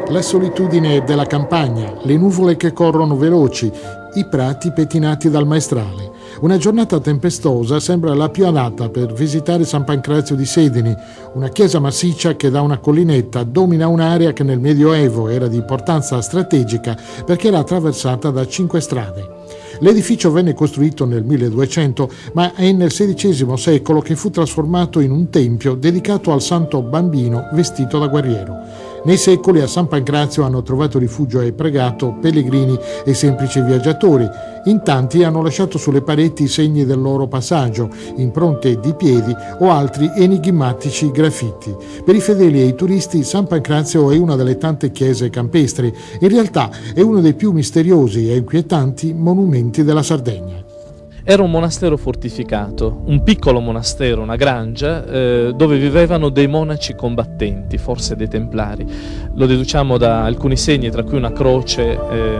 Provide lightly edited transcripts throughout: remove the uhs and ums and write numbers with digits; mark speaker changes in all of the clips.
Speaker 1: La solitudine della campagna, le nuvole che corrono veloci, i prati pettinati dal maestrale. Una giornata tempestosa sembra la più adatta per visitare San Pancrazio di Sedini, una chiesa massiccia che da una collinetta domina un'area che nel Medioevo era di importanza strategica perché era attraversata da 5 strade. L'edificio venne costruito nel 1200, ma è nel XVI secolo che fu trasformato in un tempio dedicato al Santo Bambino vestito da guerriero. Nei secoli a San Pancrazio hanno trovato rifugio e pregato pellegrini e semplici viaggiatori. In tanti hanno lasciato sulle pareti i segni del loro passaggio, impronte di piedi o altri enigmatici graffiti. Per i fedeli e i turisti San Pancrazio è una delle tante chiese campestri. In realtà è uno dei più misteriosi e inquietanti monumenti della Sardegna.
Speaker 2: Era un monastero fortificato, un piccolo monastero, una grangia, dove vivevano dei monaci combattenti, forse dei templari. Lo deduciamo da alcuni segni, tra cui una croce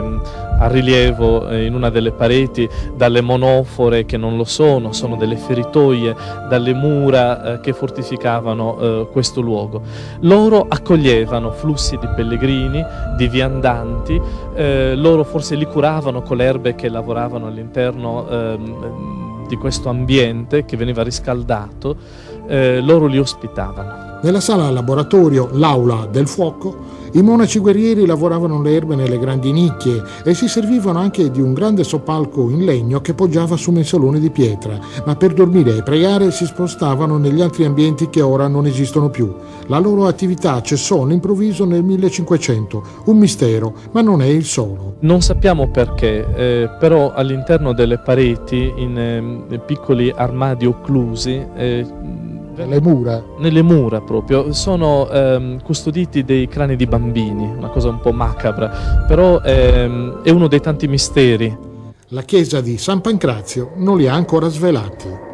Speaker 2: a rilievo in una delle pareti, dalle monofore che non lo sono delle feritoie, dalle mura che fortificavano questo luogo. Loro accoglievano flussi di pellegrini, di viandanti, loro forse li curavano con le erbe che lavoravano all'interno di questo ambiente che veniva riscaldato, loro li ospitavano.
Speaker 1: Nella sala laboratorio, l'aula del fuoco, i monaci guerrieri lavoravano le erbe nelle grandi nicchie e si servivano anche di un grande soppalco in legno che poggiava su mensoloni di pietra, ma per dormire e pregare si spostavano negli altri ambienti che ora non esistono più. La loro attività cessò all'improvviso nel 1500, un mistero, ma non è il solo.
Speaker 2: Non sappiamo perché, però all'interno delle pareti, in piccoli armadi occlusi, nelle mura proprio, sono custoditi dei crani di bambini, una cosa un po' macabra, però è uno dei tanti misteri.
Speaker 1: La chiesa di San Pancrazio non li ha ancora svelati.